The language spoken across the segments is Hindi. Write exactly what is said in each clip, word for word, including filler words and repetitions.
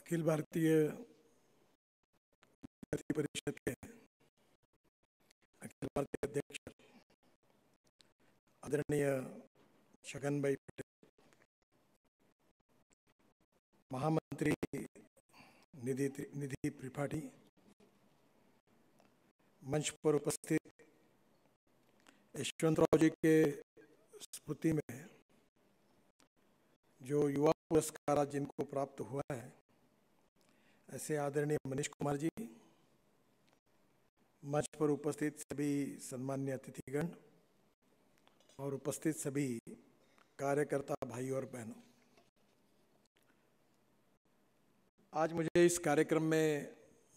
अखिल भारतीय विद्यार्थी परिषद के अखिल भारतीय अध्यक्ष आदरणीय छगन भाई पटेल, महामंत्री निधि निधि त्रिपाठी, मंच पर उपस्थित यशवंतराव जी के स्मृति में जो युवा पुरस्कार जिनको प्राप्त हुआ है, ऐसे आदरणीय मनीष कुमार जी, मंच पर उपस्थित सभी सम्मान्य अतिथिगण और उपस्थित सभी कार्यकर्ता भाई और बहनों, आज मुझे इस कार्यक्रम में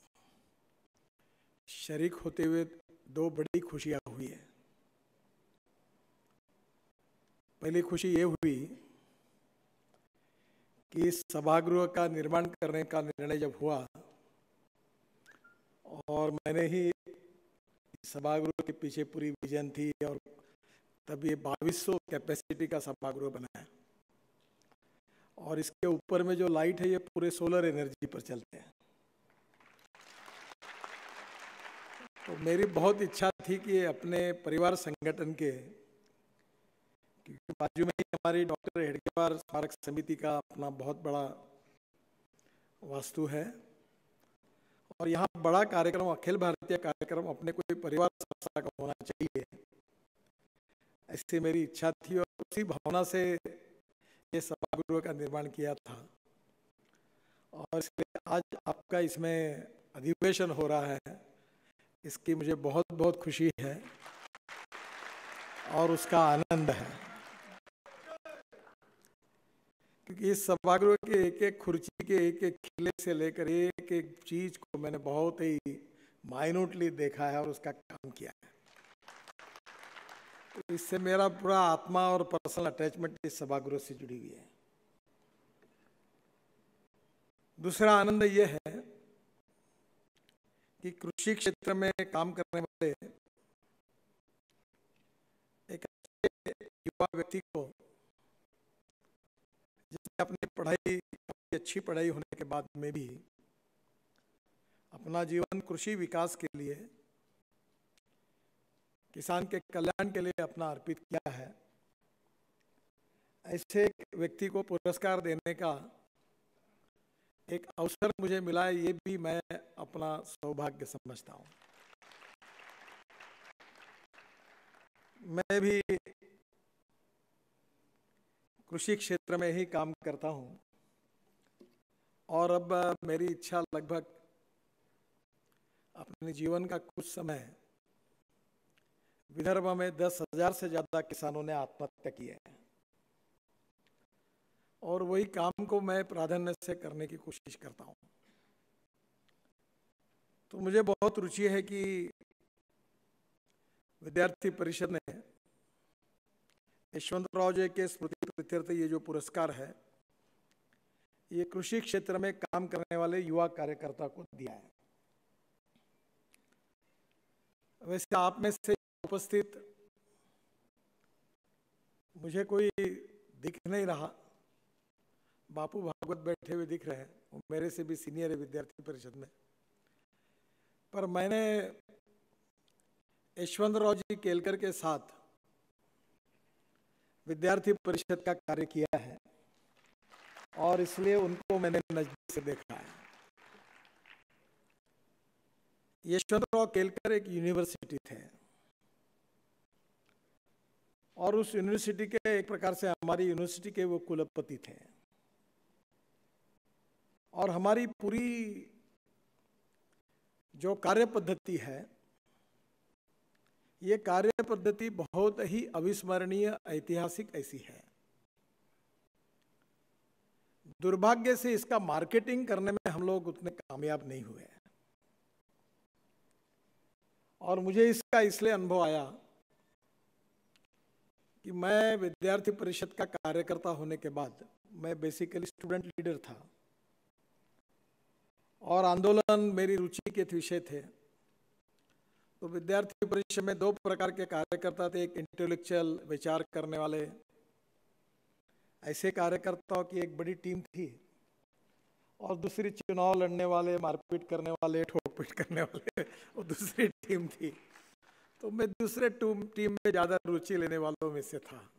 शरीक होते हुए दो बड़ी खुशियां हुई है। पहली खुशी ये हुई कि इस सभागृह का निर्माण करने का निर्णय जब हुआ और मैंने ही सभागृह के पीछे पूरी विजन थी और तब ये बाईस सौ कैपेसिटी का सभागृह बनाया और इसके ऊपर में जो लाइट है ये पूरे सोलर एनर्जी पर चलते हैं। तो मेरी बहुत इच्छा थी कि अपने परिवार संगठन के, क्योंकि बाजू में ही हमारी डॉक्टर हेडगेवार स्मारक समिति का अपना बहुत बड़ा वास्तु है और यहाँ बड़ा कार्यक्रम, अखिल भारतीय कार्यक्रम अपने कोई परिवार संस्था का होना चाहिए, ऐसी मेरी इच्छा थी और उसी भावना से ये सभागृह का निर्माण किया था। और इसलिए आज आपका इसमें अधिवेशन हो रहा है, इसकी मुझे बहुत बहुत खुशी है और उसका आनंद है, क्योंकि इस सभागृह के एक एक खुर्ची के एक एक खिले से लेकर एक एक चीज को मैंने बहुत ही माइन्यूटली देखा है और उसका काम किया है। तो इससे मेरा पूरा आत्मा और पर्सनल अटैचमेंट इस सभागृह से जुड़ी हुई है। दूसरा आनंद यह है कि कृषि क्षेत्र में काम करने वाले एक अच्छे युवा व्यक्ति को, जिसने अपनी पढ़ाई, अच्छी पढ़ाई होने के बाद में भी अपना जीवन कृषि विकास के लिए, किसान के कल्याण के लिए अपना अर्पित किया है, ऐसे व्यक्ति को पुरस्कार देने का एक अवसर मुझे मिला है, ये भी मैं अपना सौभाग्य समझता हूँ। मैं भी कृषि क्षेत्र में ही काम करता हूँ और अब मेरी इच्छा लगभग अपने जीवन का कुछ समय विदर्भ में दस हजार से ज्यादा किसानों ने आत्महत्या की है और वही काम को मैं प्राधान्य से करने की कोशिश करता हूँ। तो मुझे बहुत रुचि है कि विद्यार्थी परिषद ने यशवंतराव जी के स्मृति प्रीत्यर्थ ये जो पुरस्कार है, ये कृषि क्षेत्र में काम करने वाले युवा कार्यकर्ता को दिया है। वैसे आप में से उपस्थित मुझे कोई दिख नहीं रहा, बापू भागवत बैठे हुए दिख रहे हैं, वो मेरे से भी सीनियर है विद्यार्थी परिषद में, पर मैंने यशवंतराव जी केलकर के साथ विद्यार्थी परिषद का कार्य किया है और इसलिए उनको मैंने नजदीक से देखा है। यशवंतराव केलकर एक यूनिवर्सिटी थे और उस यूनिवर्सिटी के एक प्रकार से हमारी यूनिवर्सिटी के वो कुलपति थे और हमारी पूरी जो कार्य पद्धति है, ये कार्य पद्धति बहुत ही अविस्मरणीय, ऐतिहासिक ऐसी है। दुर्भाग्य से इसका मार्केटिंग करने में हम लोग उतने कामयाब नहीं हुए और मुझे इसका इसलिए अनुभव आया कि मैं विद्यार्थी परिषद का कार्यकर्ता होने के बाद, मैं बेसिकली स्टूडेंट लीडर था और आंदोलन मेरी रुचि के विषय थे। तो विद्यार्थी परिषद में दो प्रकार के कार्यकर्ता थे, एक इंटेलेक्चुअल विचार करने वाले, ऐसे कार्यकर्ताओं की एक बड़ी टीम थी और दूसरी चुनाव लड़ने वाले, मारपीट करने वाले, ठोक-पीट करने वाले, वो दूसरी टीम थी। तो मैं दूसरे टीम में ज़्यादा रुचि लेने वालों में से था।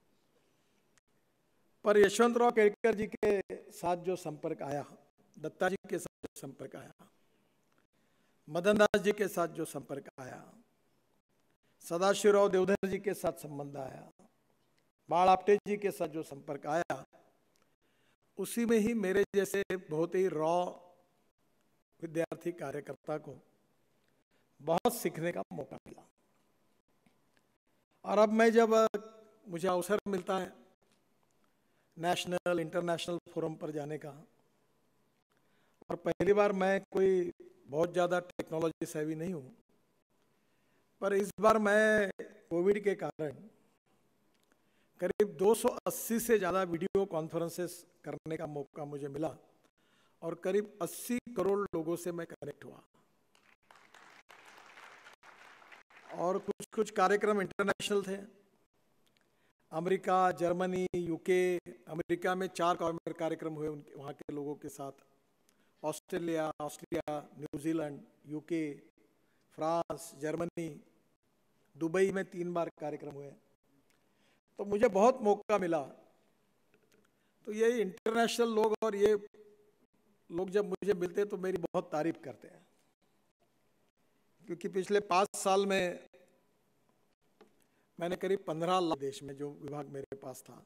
पर यशवंतराव केळकर जी के साथ जो संपर्क आया, दत्ता जी के साथ जो संपर्क आया, मदन दास जी के साथ जो संपर्क आया, सदाशिवराव देवधर जी के साथ संबंध आया, बाळ आपटे जी के साथ जो संपर्क आया, उसी में ही मेरे जैसे बहुत ही रॉ विद्यार्थी कार्यकर्ता को बहुत सीखने का मौका मिला। और अब मैं जब मुझे अवसर मिलता है नेशनल इंटरनेशनल फोरम पर जाने का, और पहली बार मैं कोई बहुत ज़्यादा टेक्नोलॉजी सेवी नहीं हूँ, पर इस बार मैं कोविड के कारण करीब दो सौ अस्सी से ज़्यादा वीडियो कॉन्फ्रेंसेस करने का मौका मुझे मिला और करीब अस्सी करोड़ लोगों से मैं कनेक्ट हुआ। और कुछ कुछ कार्यक्रम इंटरनेशनल थे, अमेरिका, जर्मनी, यूके, अमेरिका में चार कार्यक्रम हुए उनके वहाँ के लोगों के साथ, Australia, Austria, New Zealand, UK, France, Germany, Dubai में तीन बार कार्यक्रम हुए। तो मुझे बहुत मौका मिला। तो ये इंटरनेशनल लोग और ये लोग जब मुझे मिलते तो मेरी बहुत तारीफ करते हैं, क्योंकि पिछले पाँच साल में मैंने करीब पंद्रह लाख देश में जो विभाग मेरे पास था,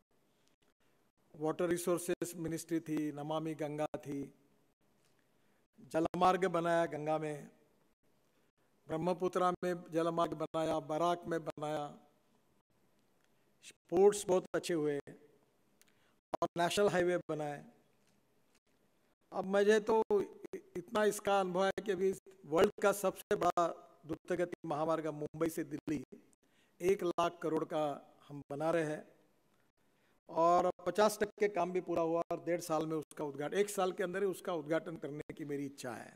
वाटर रिसोर्सेस मिनिस्ट्री थी, नमामि गंगा थी, जलमार्ग बनाया गंगा में, ब्रह्मपुत्रा में जलमार्ग बनाया, बराक में बनाया, पोर्ट्स बहुत अच्छे हुए और नेशनल हाईवे बनाए। अब मुझे तो इतना इसका अनुभव है कि अभी वर्ल्ड का सबसे बड़ा द्रुतगति महामार्ग मुंबई से दिल्ली एक लाख करोड़ का हम बना रहे हैं और पचास टक्के काम भी पूरा हुआ और डेढ़ साल में उसका उद्घाटन, एक साल के अंदर ही उसका उद्घाटन करने की मेरी इच्छा है।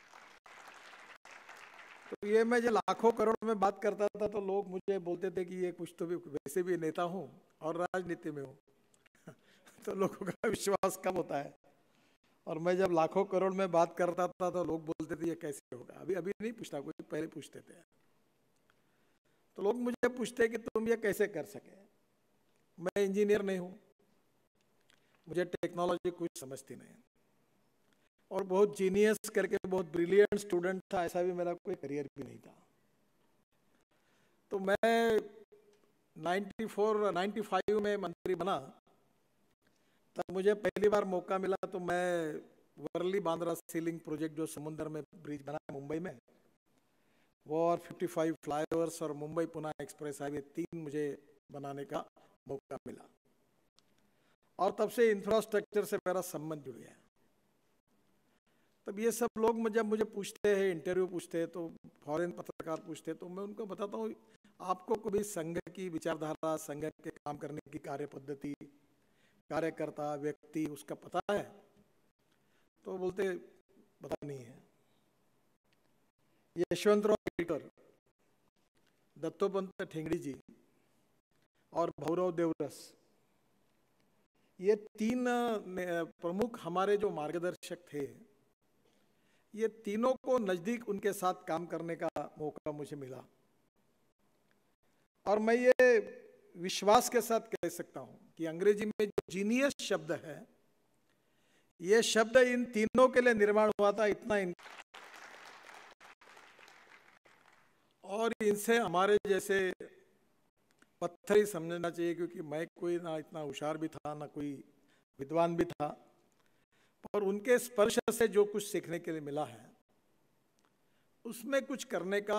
तो ये मैं जो लाखों करोड़ में बात करता था तो लोग मुझे बोलते थे कि ये कुछ तो भी, वैसे भी नेता हूँ और राजनीति में हूँ तो लोगों का विश्वास कम होता है। और मैं जब लाखों करोड़ में बात करता था तो लोग बोलते थे ये कैसे होगा। अभी अभी नहीं पूछता कोई, पहले पूछते थे। तो लोग मुझे पूछते कि तुम ये कैसे कर सके। मैं इंजीनियर नहीं हूँ, मुझे टेक्नोलॉजी कुछ समझती नहीं, और बहुत जीनियस करके बहुत ब्रिलियंट स्टूडेंट था, ऐसा भी मेरा कोई करियर भी नहीं था। तो मैं चौरानवे पचानवे में मंत्री बना, तब मुझे पहली बार मौका मिला तो मैं वर्ली बांद्रा सीलिंग प्रोजेक्ट जो समुद्र में ब्रिज बना है मुंबई में, वो और पचपन फ्लाईओवर्स और मुंबई पुणे एक्सप्रेस हाईवे, तीन मुझे बनाने का मौका मिला। और तब से इंफ्रास्ट्रक्चर से मेरा संबंध जुड़ गया। तब ये सब लोग जब मुझे पूछते हैं, इंटरव्यू पूछते हैं, तो फॉरेन पत्रकार पूछते हैं, तो मैं उनको बताता हूँ आपको कभी संघ की विचारधारा, संघ के काम करने की कार्य पद्धति, कार्यकर्ता, व्यक्ति, उसका पता है? तो बोलते पता नहीं है। यशवंतराव केळकर, दत्तोपंत ठेंगड़ी जी और भौरव देवरस, ये तीन प्रमुख हमारे जो मार्गदर्शक थे, ये तीनों को नजदीक उनके साथ काम करने का मौका मुझे मिला। और मैं ये विश्वास के साथ कह सकता हूं कि अंग्रेजी में जो जीनियस शब्द है, ये शब्द इन तीनों के लिए निर्माण हुआ था। इतना इन... और इनसे हमारे जैसे पत्थर ही समझना चाहिए, क्योंकि मैं कोई ना इतना होशियार भी था ना कोई विद्वान भी था, और उनके स्पर्श से जो कुछ सीखने के लिए मिला है उसमें कुछ करने का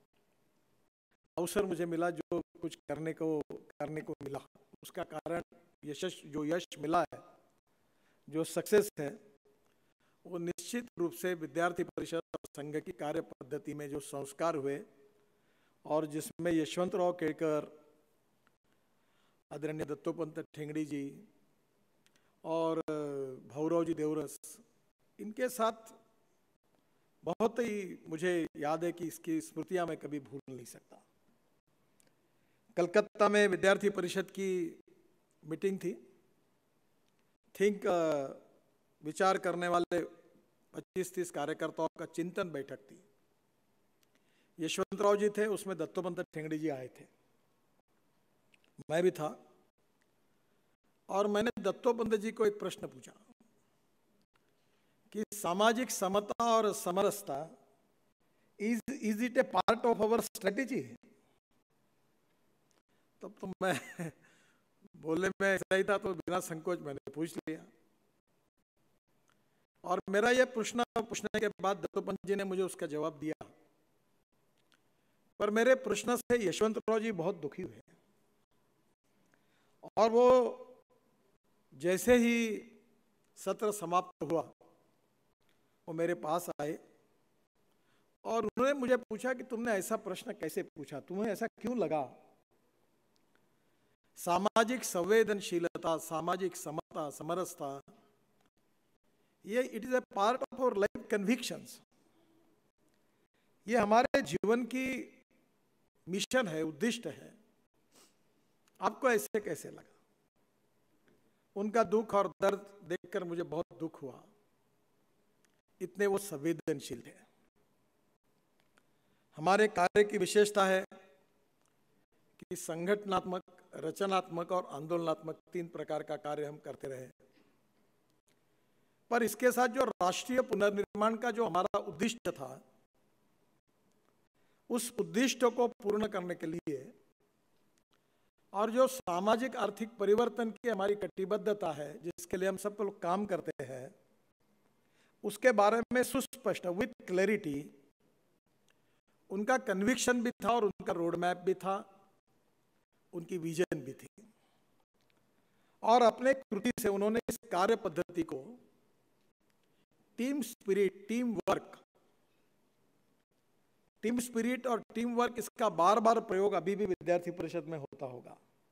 अवसर मुझे मिला। जो कुछ करने को करने को मिला उसका कारण यश, जो यश मिला है, जो सक्सेस है, वो निश्चित रूप से विद्यार्थी परिषद और संघ की कार्य पद्धति में जो संस्कार हुए और जिसमें यशवंतराव केळकर, आदरणीय दत्तोपंत ठेंगड़ी जी और भौरव जी देवरस, इनके साथ बहुत ही मुझे याद है कि इसकी स्मृतियां मैं कभी भूल नहीं सकता। कलकत्ता में विद्यार्थी परिषद की मीटिंग थी, थिंक विचार करने वाले पच्चीस तीस कार्यकर्ताओं का चिंतन बैठक थी। यशवंतराव जी थे, उसमें दत्तोपंत ठेंगड़ी जी आए थे, मैं भी था। और मैंने दत्तोपंत जी को एक प्रश्न पूछा कि सामाजिक समता और समरसता is is it a part of our strategy? तब तो मैं बोलने में ऐसा ही था, तो बिना संकोच मैंने पूछ लिया। और मेरा यह प्रश्न पूछने के बाद दत्तोपंत जी ने मुझे उसका जवाब दिया, पर मेरे प्रश्न से यशवंतराव जी बहुत दुखी हुए और वो जैसे ही सत्र समाप्त हुआ वो मेरे पास आए और उन्होंने मुझे पूछा कि तुमने ऐसा प्रश्न कैसे पूछा, तुम्हें ऐसा क्यों लगा? सामाजिक संवेदनशीलता, सामाजिक समता, समरसता, ये it is a part of our life convictions, ये हमारे जीवन की मिशन है, उद्दिष्ट है। आपको ऐसे कैसे लगा? उनका दुख और दर्द देखकर मुझे बहुत दुख हुआ, इतने वो संवेदनशील थे। हमारे कार्य की विशेषता है कि संगठनात्मक, रचनात्मक और आंदोलनात्मक तीन प्रकार का कार्य हम करते रहे। पर इसके साथ जो राष्ट्रीय पुनर्निर्माण का जो हमारा उद्दिष्ट था, उस उद्दिष्ट को पूर्ण करने के लिए और जो सामाजिक आर्थिक परिवर्तन की हमारी कटिबद्धता है, जिसके लिए हम सब लोग काम करते हैं, उसके बारे में सुस्पष्ट विद क्लैरिटी उनका कन्विक्शन भी था और उनका रोड मैप भी था, उनकी विजन भी थी। और अपने कृति से उन्होंने इस कार्य पद्धति को team spirit, team work, team spirit और टीम वर्क, इसका बार बार प्रयोग अभी भी विद्यार्थी परिषद में होता होगा।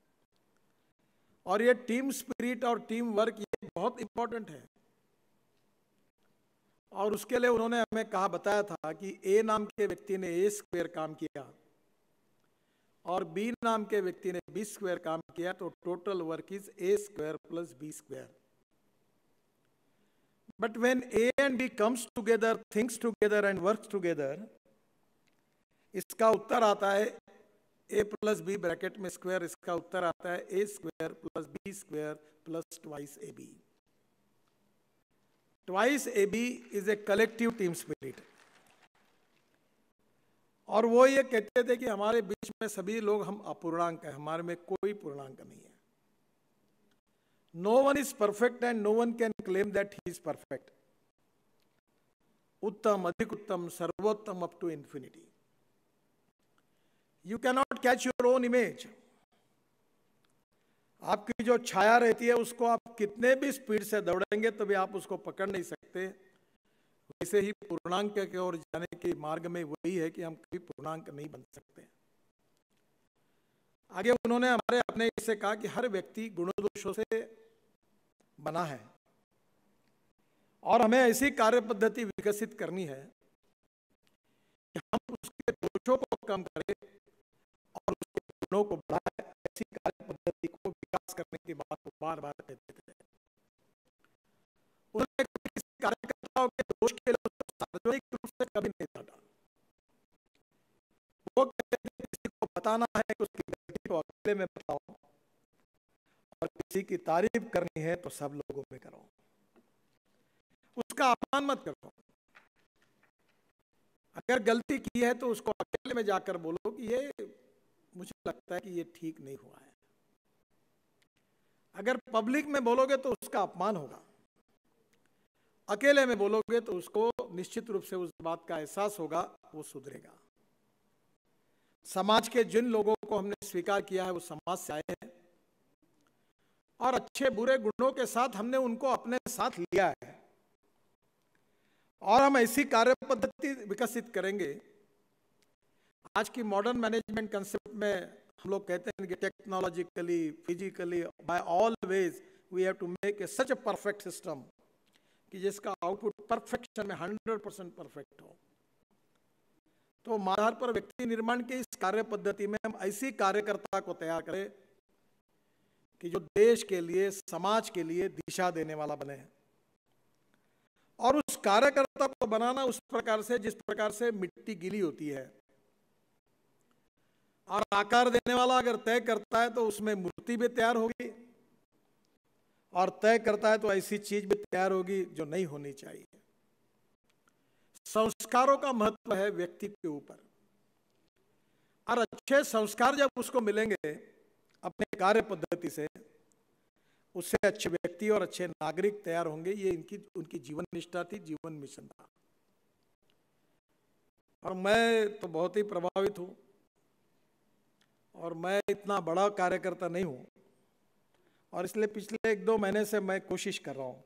और ये टीम स्पिरिट और टीम वर्क ये बहुत इंपॉर्टेंट है। और उसके लिए उन्होंने हमें कहा, बताया था कि ए नाम के व्यक्ति ने ए स्क्वायर काम किया और बी नाम के व्यक्ति ने बी स्क्वायर काम किया, तो total work is a square plus b square. But when a and b comes together, thinks together and works together, इसका उत्तर आता है ए प्लस बी ब्रैकेट में स्क्वायर, इसका उत्तर आता है a square plus b square plus twice a b. Twice a b is a collective team spirit. और वो ये कहते थे कि हमारे बीच में सभी लोग हम अपूर्णांक हैं, हमारे में कोई पूर्णांक नहीं है। No one is perfect and no one can claim that he is perfect. उत्तम, अधिक उत्तम, सर्वोत्तम up to infinity. You cannot catch your own image. आपकी जो छाया रहती है उसको आप कितने भी स्पीड से दौड़ेंगे तो भी आप उसको पकड़ नहीं सकते। वैसे ही पूर्णांक की ओर जाने के मार्ग में वही है कि हम कभी पूर्णांक नहीं बन सकते। आगे उन्होंने हमारे अपने इससे कहा कि हर व्यक्ति गुणों दोषों से बना है और हमें ऐसी कार्य पद्धति विकसित करनी है कि हम उसके दोषों को कम करें और उसके गुणों को बढ़ाएं। ऐसी कार्य पद्धति को विकास करने की बात को बार बार कहते थे। उन्होंने किसी कार्यकर्ताओं के दोष के लिए सार्वजनिक रूप से कभी नहीं डांटा। वो कहते थे किसी को बताना है कि उसकी गलती को अकेले में बताओ और किसी की तारीफ करनी है तो सब लोगों में करो, उसका अपमान मत करो। अगर गलती की है तो उसको अकेले में जाकर बोलो कि ये मुझे लगता है कि ये ठीक नहीं हुआ है। अगर पब्लिक में बोलोगे तो उसका अपमान होगा, अकेले में बोलोगे तो उसको निश्चित रूप से उस बात का एहसास होगा, वो सुधरेगा। समाज के जिन लोगों को हमने स्वीकार किया है वो समाज से आए हैं और अच्छे बुरे गुणों के साथ हमने उनको अपने साथ लिया है। और हम ऐसी कार्य पद्धति विकसित करेंगे। आज की मॉडर्न मैनेजमेंट कंसेप्ट में हम लोग कहते हैं कि technologically, physically, by all ways we have to make a such a perfect system कि जिसका आउटपुट परफेक्शन में हंड्रेड परसेंट परफेक्ट हो। तो आधार पर व्यक्ति निर्माण की इस कार्य पद्धति में हम ऐसी कार्यकर्ता को तैयार करें कि जो देश के लिए, समाज के लिए दिशा देने वाला बने। और उस कार्यकर्ता को बनाना उस प्रकार से जिस प्रकार से मिट्टी गीली होती है, और आकार देने वाला अगर तय करता है तो उसमें मूर्ति भी तैयार होगी, और तय करता है तो ऐसी चीज भी तैयार होगी जो नहीं होनी चाहिए। संस्कारों का महत्व है व्यक्ति के ऊपर, और अच्छे संस्कार जब उसको मिलेंगे अपने कार्य पद्धति से, उससे अच्छे व्यक्ति और अच्छे नागरिक तैयार होंगे। ये इनकी उनकी जीवन निष्ठा थी, जीवन मिशन था। और मैं तो बहुत ही प्रभावित हूं, और मैं इतना बड़ा कार्यकर्ता नहीं हूं, और इसलिए पिछले एक दो महीने से मैं कोशिश कर रहा हूं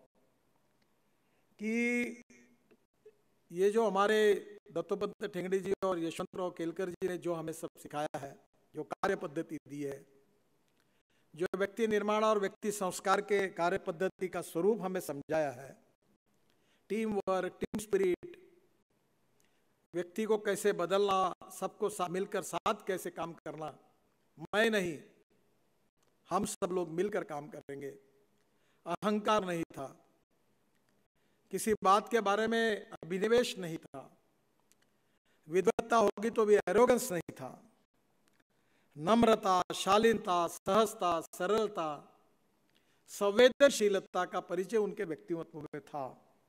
कि ये जो हमारे दत्तोपंत ठेंगड़ी जी और यशवंतराव केलकर जी ने जो हमें सब सिखाया है, जो कार्य पद्धति दी है, जो व्यक्ति निर्माण और व्यक्ति संस्कार के कार्य पद्धति का स्वरूप हमें समझाया है, टीम वर्क, टीम स्पिरिट, व्यक्ति को कैसे बदलना, सबको मिलकर साथ कैसे काम करना, मैं नहीं हम सब लोग मिलकर काम करेंगे। अहंकार नहीं था, किसी बात के बारे में अभिनिवेश नहीं था, विद्वत्ता होगी तो भी एरोगेंस नहीं था, नम्रता, शालीनता, सहजता, सरलता, संवेदनशीलता का परिचय उनके व्यक्तित्व में था।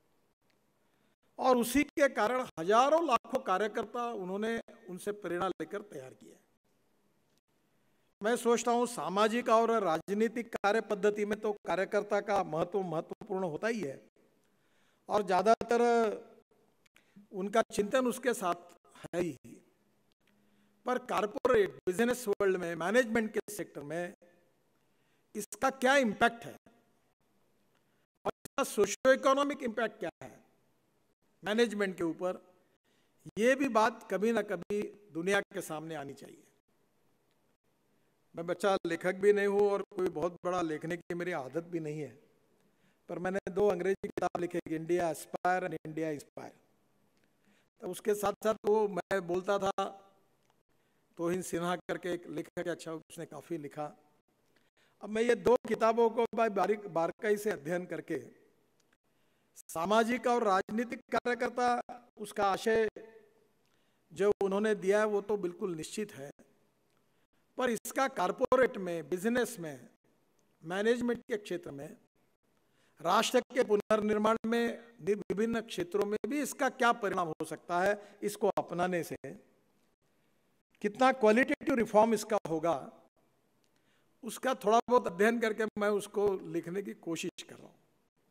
और उसी के कारण हजारों लाखों कार्यकर्ता उन्होंने उनसे प्रेरणा लेकर तैयार किए। मैं सोचता हूं सामाजिक और राजनीतिक कार्य पद्धति में तो कार्यकर्ता का महत्व महत्वपूर्ण होता ही है, और ज्यादातर उनका चिंतन उसके साथ है ही। पर कॉर्पोरेट बिजनेस वर्ल्ड में, मैनेजमेंट के सेक्टर में इसका क्या इम्पैक्ट है, और इसका सोशियो इकोनॉमिक इम्पैक्ट क्या है मैनेजमेंट के ऊपर, ये भी बात कभी ना कभी दुनिया के सामने आनी चाहिए। मैं बच्चा लेखक भी नहीं हूँ, और कोई बहुत बड़ा लिखने की मेरी आदत भी नहीं है, पर मैंने दो अंग्रेजी किताब लिखे, India aspire and India inspire. तो उसके साथ साथ वो मैं बोलता था, तोहिन सिन्हा करके एक लेखक, अच्छा उसने काफ़ी लिखा। अब मैं ये दो किताबों को बारीक बारीकाई से अध्ययन करके, सामाजिक और राजनीतिक कार्यकर्ता, उसका आशय जो उन्होंने दिया है वो तो बिल्कुल निश्चित है, पर इसका कॉर्पोरेट में, बिजनेस में, मैनेजमेंट के क्षेत्र में, राष्ट्र के पुनर्निर्माण में, विभिन्न क्षेत्रों में भी इसका क्या परिणाम हो सकता है, इसको अपनाने से कितना क्वालिटेटिव रिफॉर्म इसका होगा, उसका थोड़ा बहुत अध्ययन करके मैं उसको लिखने की कोशिश कर रहा हूँ।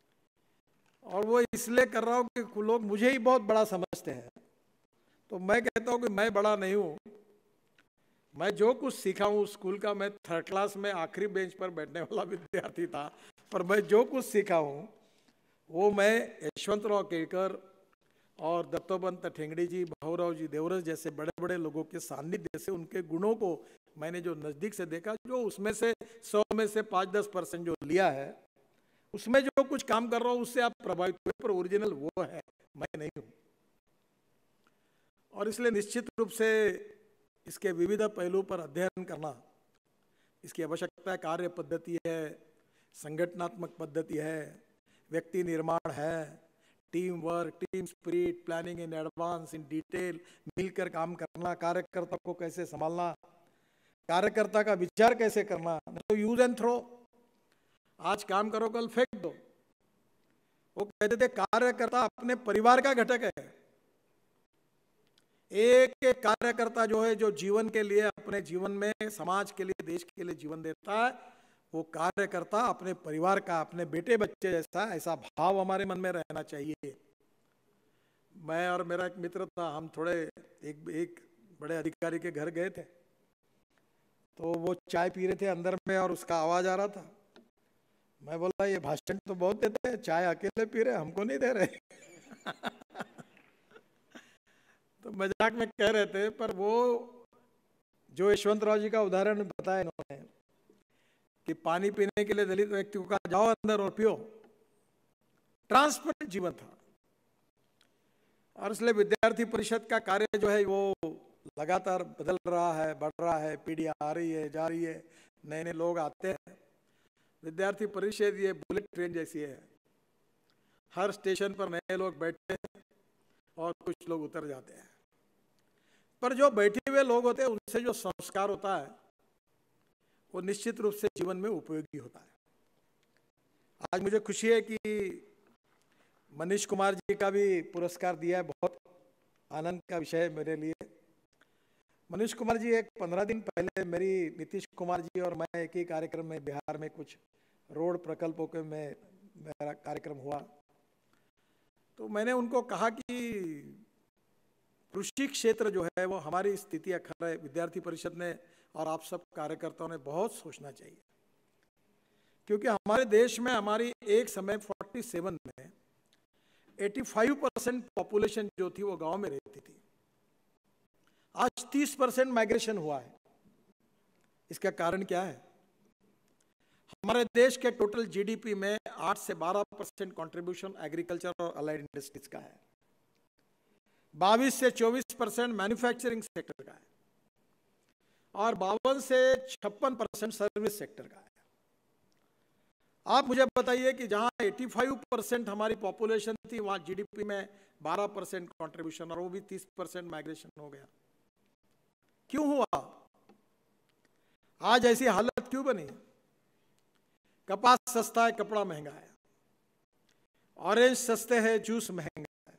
और वो इसलिए कर रहा हूँ कि लोग मुझे ही बहुत बड़ा समझते हैं, तो मैं कहता हूँ कि मैं बड़ा नहीं हूँ। मैं जो कुछ सीखा हूँ स्कूल का, मैं थर्ड क्लास में आखिरी बेंच पर बैठने वाला विद्यार्थी था, पर मैं जो कुछ सीखा हूँ वो मैं यशवंतराव केलकर और दत्तोपंत ठेंगड़ी जी, भाऊराव जी देवरस जैसे बड़े बड़े लोगों के सानिध्य से, उनके गुणों को मैंने जो नज़दीक से देखा, जो उसमें से सौ में से पाँच दस परसेंट जो लिया है, उसमें जो कुछ काम कर रहा हूँ उससे आप प्रभावित हुए, पर ओरिजिनल वो है, मैं नहीं हूँ। और इसलिए निश्चित रूप से इसके विविध पहलू पर अध्ययन करना, इसकी आवश्यकता है। कार्य पद्धति है, संगठनात्मक पद्धति है, व्यक्ति निर्माण है, team work, team spirit, planning in advance, in detail, मिलकर काम करना, कार्यकर्ता को कैसे संभालना, कार्यकर्ता का विचार कैसे करना, नहीं तो यूज एंड थ्रो, आज काम करो कल फेंक दो। वो कहते थे कार्यकर्ता अपने परिवार का घटक है। एक एक कार्यकर्ता जो है, जो जीवन के लिए, अपने जीवन में समाज के लिए, देश के लिए जीवन देता है, वो कार्यकर्ता अपने परिवार का, अपने बेटे बच्चे जैसा, ऐसा भाव हमारे मन में रहना चाहिए। मैं और मेरा एक मित्र था, हम थोड़े एक एक बड़े अधिकारी के घर गए थे, तो वो चाय पी रहे थे अंदर में और उसका आवाज आ रहा था। मैं बोला ये भाषण तो बहुत देते हैं, चाय अकेले पी रहे, हमको नहीं दे रहे। तो मजाक में कह रहे थे, पर वो जो यशवंतराव जी का उदाहरण बताया इन्होंने कि पानी पीने के लिए दलित व्यक्ति को कहा जाओ अंदर और पियो, ट्रांसपेरेंट जीवन था। और इसलिए विद्यार्थी परिषद का कार्य जो है वो लगातार बदल रहा है, बढ़ रहा है, पीढ़ी आ रही है, जा रही है, नए नए लोग आते हैं। विद्यार्थी परिषद ये बुलेट ट्रेन जैसी है, हर स्टेशन पर नए लोग बैठते हैं और कुछ लोग उतर जाते हैं, पर जो बैठे हुए लोग होते हैं उनसे जो संस्कार होता है वो निश्चित रूप से जीवन में उपयोगी होता है। आज मुझे खुशी है कि मनीष कुमार जी का भी पुरस्कार दिया है, बहुत आनंद का विषय है मेरे लिए। मनीष कुमार जी, एक पंद्रह दिन पहले मेरी नीतीश कुमार जी और मैं एक ही कार्यक्रम में बिहार में कुछ रोड प्रकल्पों के में मेरा कार्यक्रम हुआ, तो मैंने उनको कहा कि कृषि क्षेत्र जो है वो हमारी स्थिति अखर है। विद्यार्थी परिषद ने और आप सब कार्यकर्ताओं ने बहुत सोचना चाहिए, क्योंकि हमारे देश में हमारी एक समय सैंतालीस में पचासी परसेंट पॉपुलेशन जो थी वो गांव में रहती थी। आज तीस परसेंट माइग्रेशन हुआ है। इसका कारण क्या है? हमारे देश के टोटल जीडीपी में आठ से बारह परसेंट कॉन्ट्रीब्यूशन एग्रीकल्चर और अलाइड इंडस्ट्रीज का है, बाईस से चौबीस परसेंट मैन्युफैक्चरिंग सेक्टर का है और बावन से छप्पन परसेंट सर्विस सेक्टर का है। आप मुझे बताइए कि जहां पचासी परसेंट हमारी पॉपुलेशन थी वहां जीडीपी में बारह परसेंट कॉन्ट्रीब्यूशन और वो भी तीस परसेंट माइग्रेशन हो गया। क्यों हुआ? आज ऐसी हालत क्यों बनी? कपास सस्ता है, कपड़ा महंगा है, ऑरेंज सस्ते हैं, जूस महंगा है,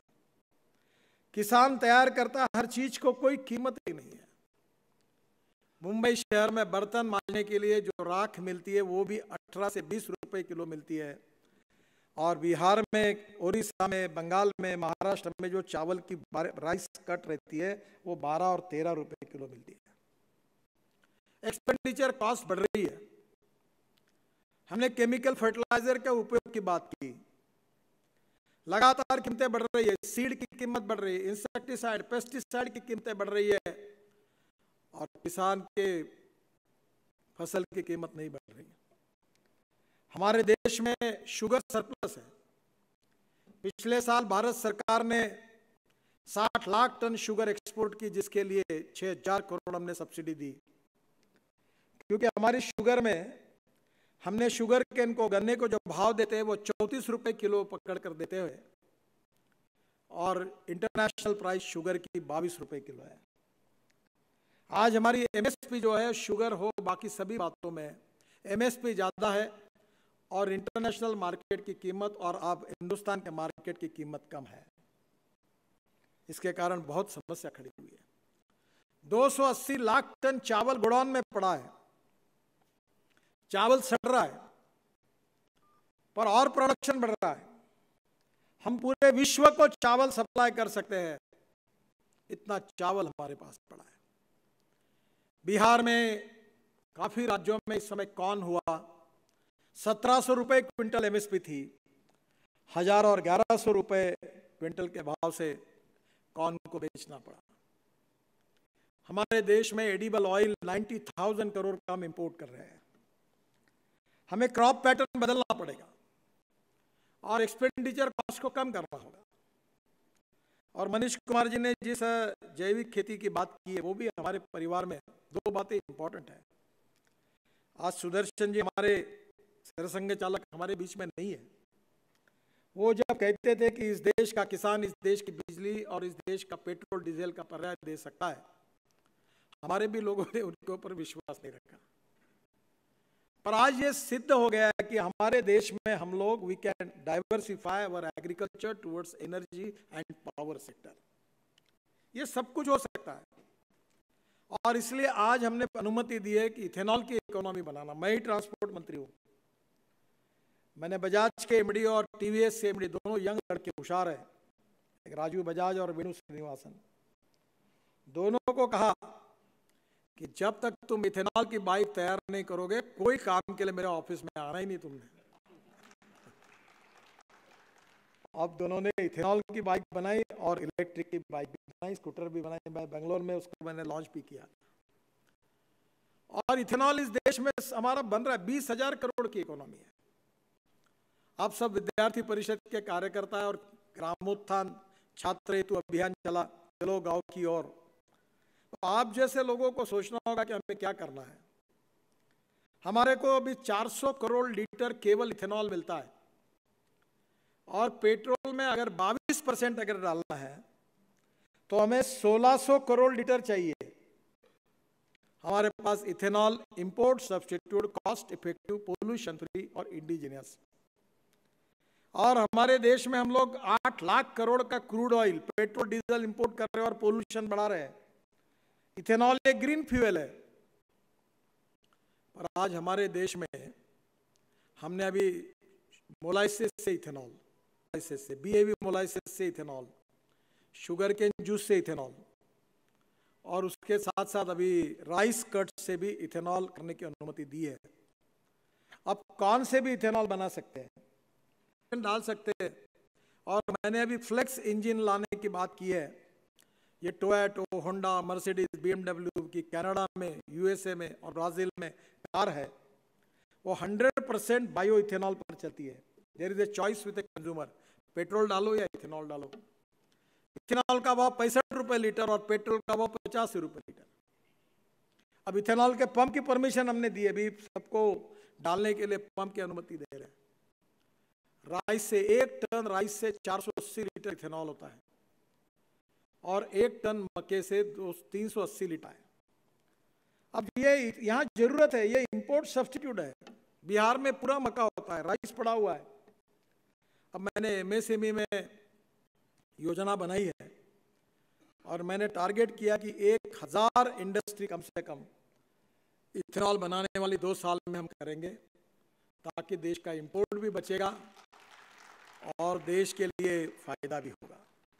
किसान तैयार करता हर चीज को कोई कीमत ही नहीं है। मुंबई शहर में बर्तन मांजने के लिए जो राख मिलती है वो भी अठारह से बीस रुपए किलो मिलती है, और बिहार में, उड़ीसा में, बंगाल में, महाराष्ट्र में जो चावल की राइस कट रहती है वो बारह और तेरह रुपए किलो मिलती है। एक्सपेंडिचर कॉस्ट बढ़ रही है। हमने केमिकल फर्टिलाइजर के उपयोग की बात की, लगातार कीमतें बढ़ रही है, सीड की कीमत बढ़ रही है, इंसेक्टिसाइड, पेस्टिसाइड की कीमतें बढ़ रही है और किसान के फसल की कीमत नहीं बढ़ रही है। हमारे देश में शुगर सरप्लस है। पिछले साल भारत सरकार ने साठ लाख टन शुगर एक्सपोर्ट की, जिसके लिए छह हजार करोड़ हमने सब्सिडी दी, क्योंकि हमारी शुगर में हमने शुगर केन को, गन्ने को जो भाव देते हैं वो चौंतीस रुपए किलो पकड़ कर देते हुए, और इंटरनेशनल प्राइस शुगर की बाईस रुपए किलो है। आज हमारी एमएसपी जो है, शुगर हो बाकी सभी बातों में एमएसपी ज्यादा है और इंटरनेशनल मार्केट की कीमत और अब हिंदुस्तान के मार्केट की कीमत कम है। इसके कारण बहुत समस्या खड़ी हुई है। दो सौ अस्सी लाख टन चावल गोडाउन में पड़ा है, चावल सड़ रहा है, पर और प्रोडक्शन बढ़ रहा है। हम पूरे विश्व को चावल सप्लाई कर सकते हैं, इतना चावल हमारे पास पड़ा है। बिहार में, काफी राज्यों में इस समय कॉर्न हुआ, सत्रह सौ रुपए क्विंटल एमएसपी थी, हजार और ग्यारह सौ रुपए क्विंटल के भाव से कॉर्न को बेचना पड़ा। हमारे देश में एडिबल ऑयल नब्बे हज़ार करोड़ का हम इंपोर्ट कर रहे हैं। हमें क्रॉप पैटर्न बदलना पड़ेगा और एक्सपेंडिचर कॉस्ट को कम करना होगा। और मनीष कुमार जी ने जिस जैविक खेती की बात की है वो भी हमारे परिवार में दो बातें इंपॉर्टेंट है। आज सुदर्शन जी हमारे सरसंघ चालक हमारे बीच में नहीं है। वो जब कहते थे कि इस देश का किसान इस देश की बिजली और इस देश का पेट्रोल डीजल का पर्याय दे सकता है, हमारे भी लोगों ने उनके ऊपर विश्वास नहीं रखा। पर आज ये सिद्ध हो गया है कि हमारे देश में हम लोग we can diversify our agriculture towards energy and power sector. ये सब कुछ हो सकता है और इसलिए आज हमने अनुमति दी है कि इथेनॉल की इकोनॉमी बनाना। मैं ही ट्रांसपोर्ट मंत्री हूं। मैंने बजाज के एमडी और टीवीएस के एमडी, दोनों यंग लड़के होशियार है, एक राजीव बजाज और वेणु श्रीनिवासन, दोनों को कहा कि जब तक तुम इथेनॉल की बाइक तैयार नहीं करोगे कोई काम के लिए मेरे ऑफिस में आना ही नहीं तुमने। अब दोनों ने इथेनॉल की बाइक बनाई और इलेक्ट्रिक की बाइक भी बनाई, स्कूटर भी बनाई। मैं बेंगलोर में उसको मैंने लॉन्च भी किया और इथेनॉल इस देश में हमारा बन रहा है। बीस हजार करोड़ की इकोनॉमी है। आप सब विद्यार्थी परिषद के कार्यकर्ता है और ग्रामोत्थान छात्र हेतु अभियान चला, चलो गांव की ओर। तो आप जैसे लोगों को सोचना होगा कि हमें क्या करना है। हमारे को अभी चार सौ करोड़ लीटर केवल इथेनॉल मिलता है और पेट्रोल में अगर बाईस परसेंट अगर डालना है तो हमें सोलह सौ करोड़ लीटर चाहिए। हमारे पास ethanol import, substitute, cost effective, pollution free और इंडिजिनियस। और हमारे देश में हम लोग आठ लाख करोड़ का crude oil, petrol diesel import कर रहे हैं और पोल्यूशन बढ़ा रहे हैं। इथेनॉल एक ग्रीन फ्यूल है, पर आज हमारे देश में हमने अभी मोलाइसिस से इथेनॉल, मोलाइसिस से बीएवी मोलाइसिस से इथेनॉल, शुगर केन जूस से इथेनॉल, और उसके साथ साथ अभी राइस कट से भी इथेनॉल करने की अनुमति दी है। अब कौन से भी इथेनॉल बना सकते हैं, डाल सकते हैं। और मैंने अभी फ्लेक्स इंजन लाने की बात की है। ये टोयोटा, होंडा, मर्सिडीज, बीएमडब्ल्यू की कनाडा में, यूएसए में और ब्राजील में कार है, वो हंड्रेड परसेंट बायो इथेनॉल पर चलती है। There is a choice with a consumer, petrol डालो या इथेनॉल डालो। इथेनॉल का भाव पैंसठ रुपए लीटर और पेट्रोल का भाव पचासी रुपए लीटर। अब इथेनॉल के पंप की परमिशन हमने दी, अभी सबको डालने के लिए पंप की अनुमति दे रहे हैं। राइस से एक टन राइस से चार सौ अस्सी लीटर इथेनॉल होता है और एक टन मक्के से दो तीन सौ अस्सी लीटर है। अब ये यहाँ जरूरत है, ये इंपोर्ट सब्स्टिट्यूट है। बिहार में पूरा मक्का होता है, राइस पड़ा हुआ है। अब मैंने एमएसएमई में योजना बनाई है और मैंने टारगेट किया कि एक हजार इंडस्ट्री कम से कम इथेनॉल बनाने वाली दो साल में हम करेंगे, ताकि देश का इंपोर्ट भी बचेगा और देश के लिए फायदा भी होगा।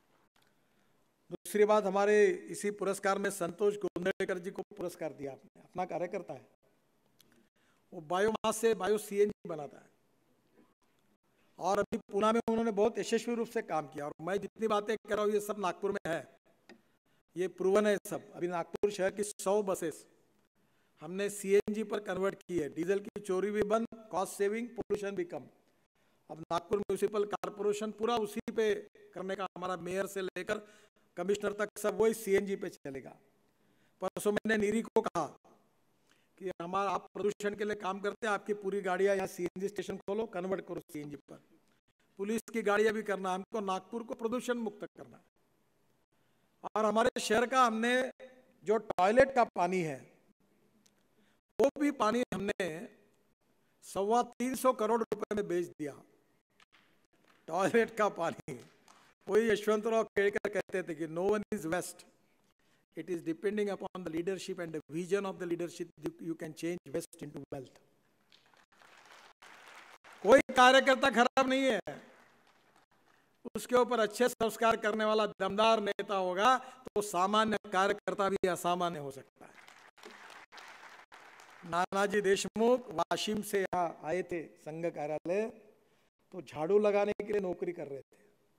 दूसरी बात, हमारे इसी पुरस्कार में संतोष गोंदेकर जी को पुरस्कार दिया आपने, अपना कार्यकर्ता है, वो बायोमास से बायो सीएनजी बनाता है और अभी पुणे में उन्होंने बहुत यशस्वी रूप से काम किया। और मैं जितनी बातें कर रहा हूँ ये सब नागपुर में है, ये प्रूवन है सब। अभी नागपुर शहर की सौ बसेस हमने सीएनजी पर कन्वर्ट की है। डीजल की चोरी भी बंद, कॉस्ट सेविंग, पोल्यूशन भी कम। अब नागपुर म्यूनिसिपल कॉर्पोरेशन पूरा उसी पे करने का, हमारा मेयर से लेकर कमिश्नर तक सब वही सीएनजी पे चलेगा। परसों मैंने नीरी को कहा कि हमारा, आप प्रदूषण के लिए काम करते हैं, आपकी पूरी गाड़ियां यहाँ सीएनजी स्टेशन खोलो, कन्वर्ट करो सीएनजी पर। पुलिस की गाड़ियां भी करना, हमको नागपुर को प्रदूषण मुक्त करना। और हमारे शहर का हमने जो टॉयलेट का पानी है, वो भी पानी हमने सवा तीन सौ करोड़ रुपए में बेच दिया। टॉयलेट का पानी, वही यशवंतराव केड़कर कहते थे कि no one is waste, it is depending upon the leadership and the vision of the leadership you can change waste into wealth. कोई कार्यकर्ता खराब नहीं है, उसके ऊपर अच्छे संस्कार करने वाला दमदार नेता होगा तो सामान्य कार्यकर्ता भी असामान्य हो सकता है। नानाजी देशमुख वाशिम से यहाँ आए थे संघ कार्यालय, तो झाड़ू लगाने के लिए नौकरी कर रहे थे।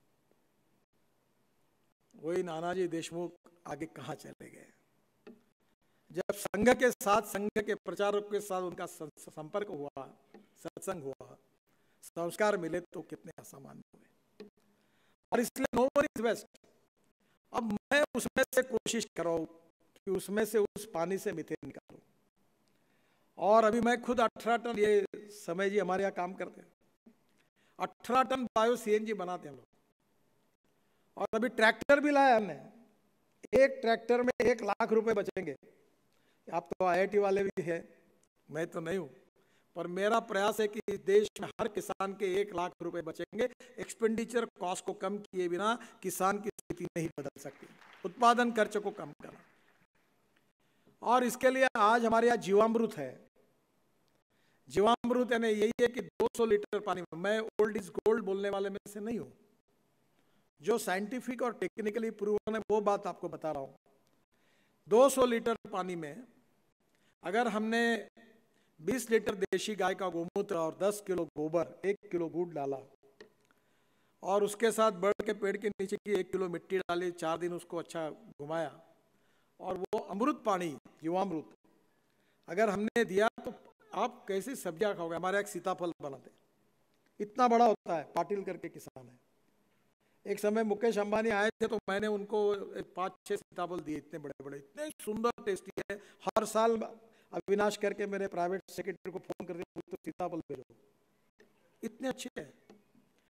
वही नानाजी देशमुख आगे कहां चले गए। जब संघ के साथ, संघ के प्रचारक के साथ उनका संपर्क हुआ, सत्संग हुआ, संस्कार मिले, तो कितने असामान्य हुए। और इसलिए नो वन इज वेस्ट। अब मैं उसमें से कोशिश कर रहा हूं कि उसमें से, उस पानी से मीथेन निकालूं। और अभी मैं खुद अठारह टन, ये समय जी हमारे यहाँ काम करते हैं, अठारह टन बायो सीएनजी बनाते हैं हम लोग। और अभी ट्रैक्टर भी लाया हमने, एक ट्रैक्टर में एक लाख रुपए बचेंगे। आप तो आईआईटी वाले भी हैं, मैं तो नहीं हूं, पर मेरा प्रयास है कि देश में हर किसान के एक लाख रुपए बचेंगे। एक्सपेंडिचर कॉस्ट को कम किए बिना किसान की स्थिति नहीं बदल सकती। उत्पादन खर्च को कम करना, और इसके लिए आज हमारे यहाँ जीवामृत है। जीवामृत यानी यही है कि दो सौ लीटर पानी में, मैं ओल्ड इज गोल्ड बोलने वाले में से नहीं हूं, जो साइंटिफिक और टेक्निकली प्रूवन है वो बात आपको बता रहा हूं। दो सौ लीटर पानी में अगर हमने बीस लीटर देशी गाय का गोमूत्र और दस किलो गोबर, एक किलो गुड़ डाला, और उसके साथ बड़ के पेड़ के नीचे की एक किलो मिट्टी डाली, चार दिन उसको अच्छा घुमाया, और वो अमृत पानी, जीवामृत अगर हमने दिया, तो आप कैसी सब्जियां खाओगे। हमारे एक सीताफल बनाते, इतना बड़ा होता है, पाटिल करके किसान है। एक समय मुकेश अंबानी आए थे तो मैंने उनको पाँच छह सीताफल दिए, इतने बड़े बड़े, इतने सुंदर टेस्टी है। हर साल अविनाश करके मेरे प्राइवेट सेक्रेटरी को फोन करके तो सीताफल भेजो, इतने अच्छे हैं।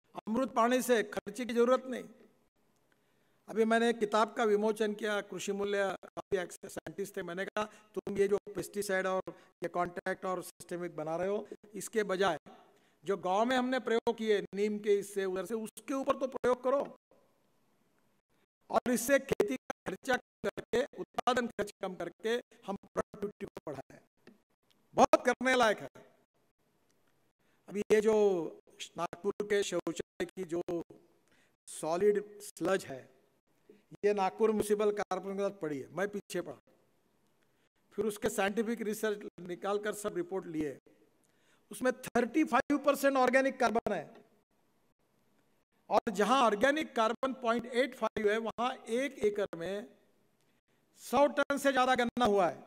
अमृत पानी से खर्चे की जरूरत नहीं। अभी मैंने एक किताब का विमोचन किया, कृषि मूल्य, काफी साइंटिस्ट थे, मैंने कहा तुम ये जो पेस्टिसाइड और ये कॉन्टैक्ट और सिस्टेमिक बना रहे हो, इसके बजाय जो गांव में हमने प्रयोग किए नीम के, इससे उधर से, उसके ऊपर तो प्रयोग करो, और इससे खेती का खर्चा कम करके, उत्पादन खर्च कम करके हम प्रोडक्टिविटी को बढ़ाएं। बहुत करने लायक है। अभी ये जो नागपुर के शौचालय की जो सॉलिड स्लज है, ये नागपुर म्युनिसिपल कॉर्पोरेशन के साथ पड़ी है, मैं पीछे पड़ा, फिर उसके साइंटिफिक रिसर्च निकाल कर सब रिपोर्ट लिए, उसमें पैंतीस परसेंट ऑर्गेनिक कार्बन है, और जहां organic carbon point eight five है, वहां एक एकड़ में सौ टन से ज्यादा गन्ना हुआ है।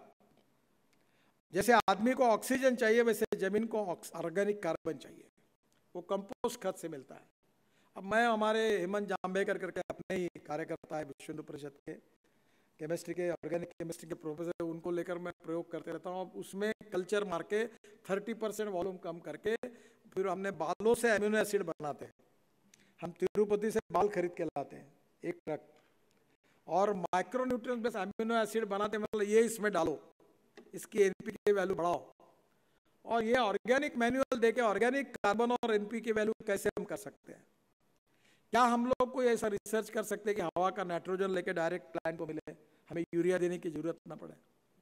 जैसे आदमी को ऑक्सीजन चाहिए, वैसे जमीन को ऑर्गेनिक कार्बन चाहिए, वो कंपोस्ट खत से मिलता है। अब मैं, हमारे हेमंत जाम्बेकर करके अपने ही कार्यकर्ता है विश्व हिंदू परिषद के, केमिस्ट्री के, ऑर्गेनिक केमिस्ट्री के प्रोफेसर, उनको लेकर मैं प्रयोग करते रहता हूँ। अब उसमें कल्चर मार के तीस परसेंट वॉल्यूम कम करके फिर हमने बालों से एमिनो एसिड बनाते हैं। हम तिरुपति से बाल खरीद के लाते हैं एक ट्रक, और micro nutrient based amino acid बनाते हैं, मतलब ये इसमें डालो, इसकी एनपीके वैल्यू बढ़ाओ, और ये ऑर्गेनिक मैनुअल देके ऑर्गेनिक कार्बन और एनपीके वैल्यू कैसे हम कर सकते हैं। क्या हम लोग को ऐसा रिसर्च कर सकते हैं कि हवा का नाइट्रोजन लेके डायरेक्ट प्लांट को मिले, हमें यूरिया देने की जरूरत ना पड़े।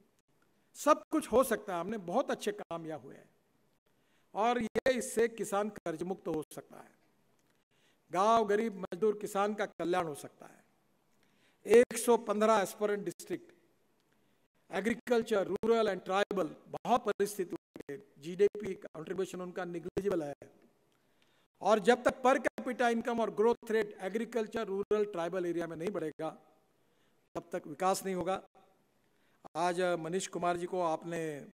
सब कुछ हो सकता है, हमने बहुत अच्छे काम किया हुए हैं, और ये इससे किसान कर्ज मुक्त हो सकता है, गांव गरीब मजदूर किसान का कल्याण हो सकता है। एक सौ पंद्रह aspirant district agriculture, rural and tribal, बहुत परिस्थिति, जीडीपी कंट्रीब्यूशन उनका निग्लिजिबल है, और जब तक पर कैपिटा इनकम और growth rate agriculture, rural, tribal area में नहीं बढ़ेगा, तब तक विकास नहीं होगा। आज मनीष कुमार जी को आपने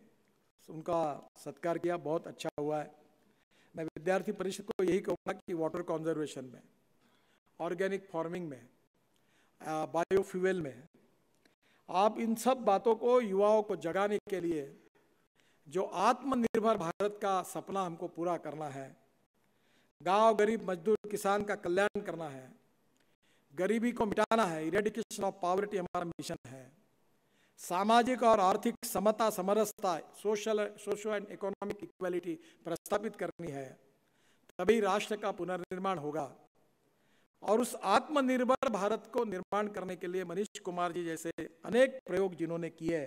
उनका सत्कार किया, बहुत अच्छा हुआ है। मैं विद्यार्थी परिषद को यही कहूँगा कि वाटर कंजर्वेशन में, ऑर्गेनिक फार्मिंग में, बायोफ्यूल में, आप इन सब बातों को युवाओं को जगाने के लिए, जो आत्मनिर्भर भारत का सपना हमको पूरा करना है, गांव गरीब मजदूर किसान का कल्याण करना है, गरीबी को मिटाना है, इरेडिकेशन ऑफ पॉवर्टी हमारा मिशन है, सामाजिक और आर्थिक समता समरसता, social social and economic equality प्रस्तावित करनी है, तभी राष्ट्र का पुनर्निर्माण होगा। और उस आत्मनिर्भर भारत को निर्माण करने के लिए मनीष कुमार जी जैसे अनेक प्रयोग जिन्होंने किए,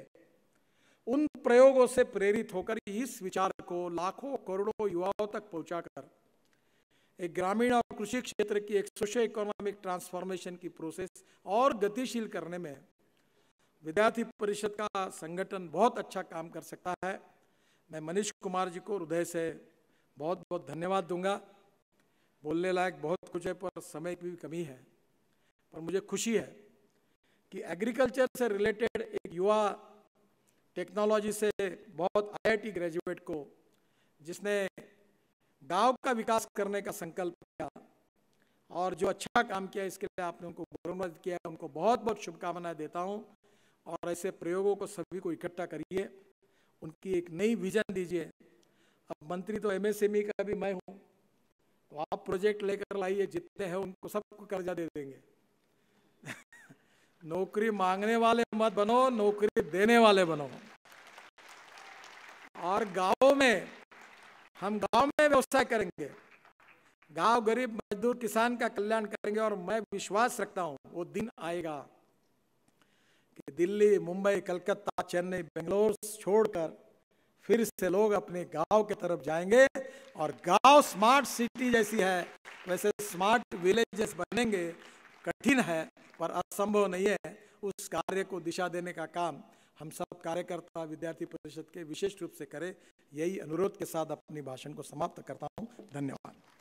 उन प्रयोगों से प्रेरित होकर इस विचार को लाखों करोड़ों युवाओं तक पहुंचाकर एक ग्रामीण और कृषि क्षेत्र की एक सोशो इकोनॉमिक ट्रांसफॉर्मेशन की प्रोसेस और गतिशील करने में विद्यार्थी परिषद का संगठन बहुत अच्छा काम कर सकता है। मैं मनीष कुमार जी को हृदय से बहुत बहुत धन्यवाद दूंगा। बोलने लायक बहुत कुछ है, पर समय की भी कमी है, पर मुझे खुशी है कि एग्रीकल्चर से रिलेटेड एक युवा, टेक्नोलॉजी से बहुत आईआईटी ग्रेजुएट को, जिसने गांव का विकास करने का संकल्प किया और जो अच्छा काम किया, इसके लिए आपने उनको गौरवान्वित किया, उनको बहुत बहुत शुभकामनाएं देता हूं। और ऐसे प्रयोगों को सभी को इकट्ठा करिए, उनकी एक नई विजन दीजिए। अब मंत्री तो एमएसएमई का भी मैं हूं, तो आप प्रोजेक्ट लेकर लाइए, जितने हैं उनको सबको कर्जा दे देंगे। नौकरी मांगने वाले मत बनो, नौकरी देने वाले बनो। और गांव में, हम गांव में व्यवसाय करेंगे, गांव गरीब मजदूर किसान का कल्याण करेंगे। और मैं विश्वास रखता हूं वो दिन आएगा कि दिल्ली, मुंबई, कलकत्ता, चेन्नई, बेंगलोर छोड़कर फिर से लोग अपने गांव की तरफ जाएंगे, और गांव स्मार्ट सिटी जैसी है वैसे स्मार्ट विलेजेस बनेंगे। कठिन है पर असंभव नहीं है। उस कार्य को दिशा देने का काम हम सब कार्यकर्ता विद्यार्थी परिषद के विशेष रूप से करें, यही अनुरोध के साथ अपनी भाषण को समाप्त करता हूं। धन्यवाद।